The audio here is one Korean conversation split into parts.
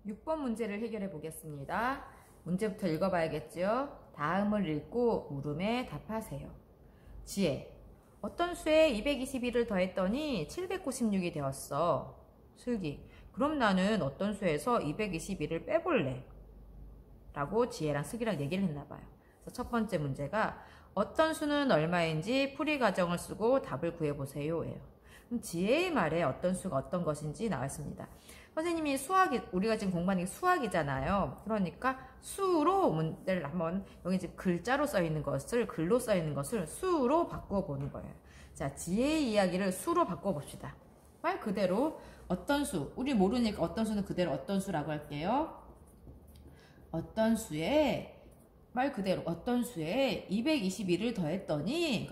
6번 문제를 해결해 보겠습니다. 문제부터 읽어봐야겠죠. 다음을 읽고 물음에 답하세요. 지혜. 어떤 수에 221을 더했더니 796이 되었어. 슬기. 그럼 나는 어떤 수에서 221을 빼볼래. 라고 지혜랑 슬기랑 얘기를 했나봐요. 그래서 첫 번째 문제가 어떤 수는 얼마인지 풀이 과정을 쓰고 답을 구해보세요. 예요. 그럼 지혜의 말에 어떤 수가 어떤 것인지 나왔습니다. 선생님이 우리가 지금 공부하는 게 수학이잖아요. 그러니까 수로 문제를 한번, 여기 지금 글자로 써있는 것을, 글로 써있는 것을 수로 바꿔보는 거예요. 자, 지혜의 이야기를 수로 바꿔봅시다. 말 그대로 어떤 수, 우리 모르니까 어떤 수는 그대로 어떤 수라고 할게요. 어떤 수에, 말 그대로 어떤 수에 221을 더했더니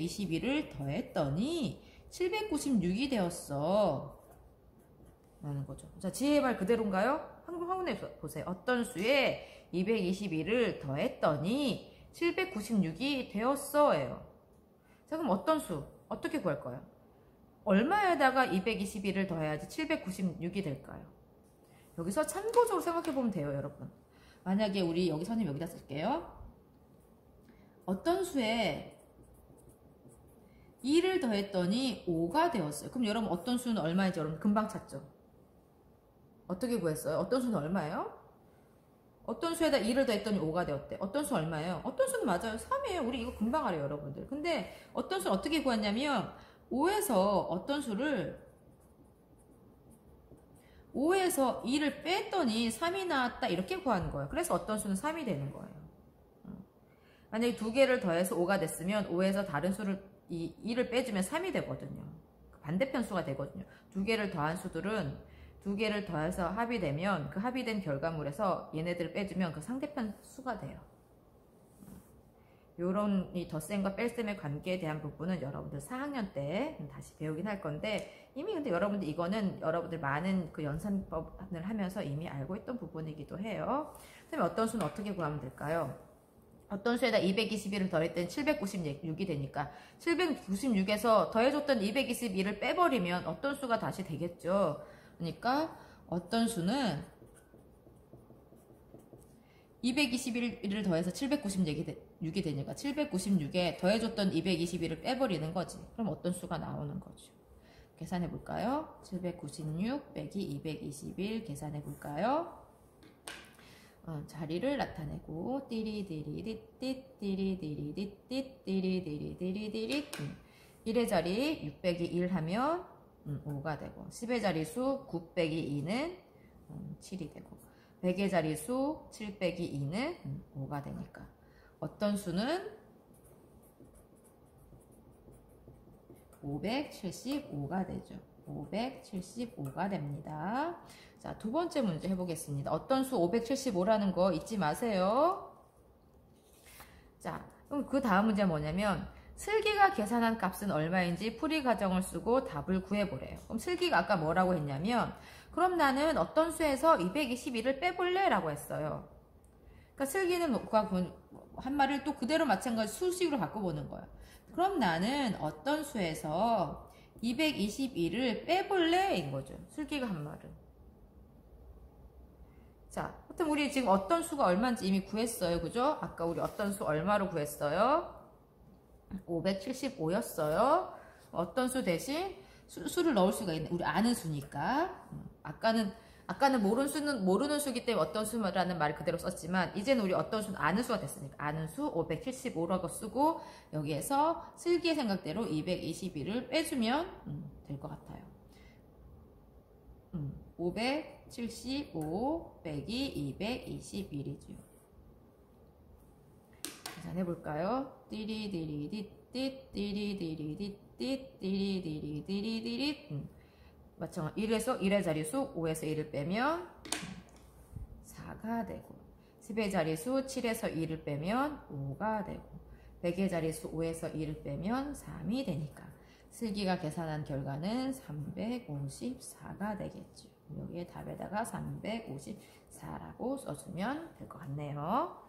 796이 되었어. 라는 거죠. 자, 지혜의 말 그대로인가요? 한번에 보세요. 어떤 수에 221을 더했더니 796이 되었어예요. 자, 그럼 어떤 수 어떻게 구할 거예요? 얼마에다가 221을 더해야지 796이 될까요? 여기서 참고적으로 생각해 보면 돼요, 여러분. 만약에 우리 여기 선생님 여기다 쓸게요. 어떤 수에 2를 더했더니 5가 되었어요. 그럼 여러분 어떤 수는 얼마인지 여러분 금방 찾죠? 어떻게 구했어요? 어떤 수는 얼마예요? 어떤 수에다 2를 더했더니 5가 되었대. 어떤 수 얼마예요? 어떤 수는 맞아요. 3이에요. 우리 이거 금방 알아요, 여러분들. 근데 어떤 수는 어떻게 구했냐면 5에서 어떤 수를 5에서 2를 뺐더니 3이 나왔다. 이렇게 구하는 거예요. 그래서 어떤 수는 3이 되는 거예요. 만약에 두 개를 더해서 5가 됐으면 5에서 다른 수를 2를 빼주면 3이 되거든요. 반대편 수가 되거든요. 두 개를 더한 수들은 두 개를 더해서 합이 되면 그 합의된 결과물에서 얘네들을 빼주면 그 상대편 수가 돼요. 요런 이 덧셈과 뺄셈의 관계에 대한 부분은 여러분들 4학년 때 다시 배우긴 할 건데 이미 근데 여러분들 이거는 여러분들 많은 그 연산법을 하면서 이미 알고 있던 부분이기도 해요. 그다음에 어떤 수는 어떻게 구하면 될까요? 어떤 수에다 221을 더했더니 796이 되니까 796에서 더해줬던 221을 빼버리면 어떤 수가 다시 되겠죠. 그러니까 어떤 수는 221을 더해서 796이 되니까 796에 더해줬던 221을 빼버리는 거지. 그럼 어떤 수가 나오는 거죠. 계산해 볼까요? 796 빼기 221 계산해 볼까요? 자리를 나타내고 띠리디리디띠 띠리디리디띠 띠리디리디리디리 1의 자리 6 빼기 1 하면 5가 되고 10의 자리수 9 빼기 2는 7이 되고 100의 자리수 7 빼기 2는 5가 되니까 어떤 수는 575가 되죠. 575가 됩니다. 자, 두 번째 문제 해보겠습니다. 어떤 수 575라는 거 잊지 마세요. 자, 그럼 그 다음 문제는 뭐냐면 슬기가 계산한 값은 얼마인지 풀이 과정을 쓰고 답을 구해보래요. 그럼 슬기가 아까 뭐라고 했냐면 그럼 나는 어떤 수에서 221을 빼볼래? 라고 했어요. 그러니까 슬기는 한 말을 또 그대로 마찬가지 수식으로 바꿔보는 거예요. 그럼 나는 어떤 수에서 221을 빼볼래? 인 거죠. 슬기가 한 말은. 자, 하여튼 우리 지금 어떤 수가 얼마인지 이미 구했어요. 그죠? 아까 우리 어떤 수 얼마로 구했어요? 575였어요. 어떤 수 대신 수를 넣을 수가 있네. 우리 아는 수니까. 아까는 모르는 수기 때문에 어떤 수라는 말을 그대로 썼지만 이제는 우리 어떤 수는 아는 수가 됐으니까 아는 수 575라고 쓰고 여기에서 슬기의 생각대로 221을 빼주면 될 것 같아요. 575 빼기 221이죠. 계산해볼까요? 띠리디리디띠 띠리디리디띠 띠리디리디리디리 마찬가지 1에서 1의 자리수 5에서 1을 빼면 4가 되고 10의 자리수 7에서 2를 빼면 5가 되고 100의 자리수 5에서 2를 빼면 3이 되니까 슬기가 계산한 결과는 354가 되겠죠. 여기에 답에다가 354라고 써주면 될 것 같네요.